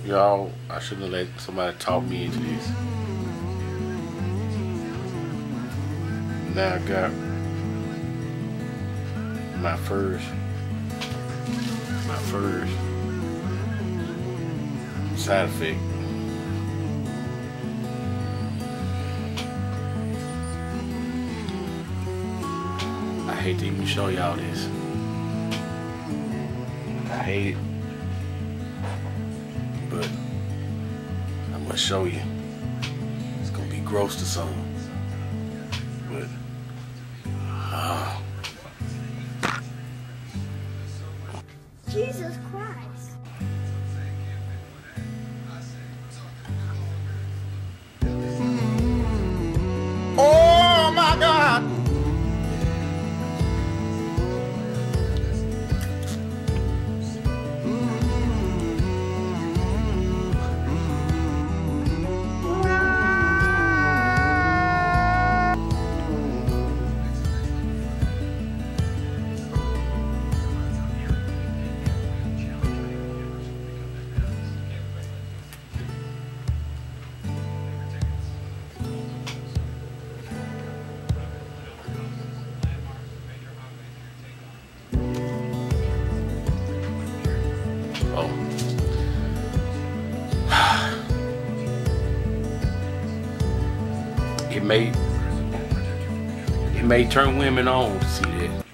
Y'all, I shouldn't have let somebody talk me into this. Now I got my first side effect. I hate to even show y'all this. I hate it. But I'm gonna show you. It's gonna be gross to some. But Jesus Christ. oh my God! Oh. It may turn women on to see that.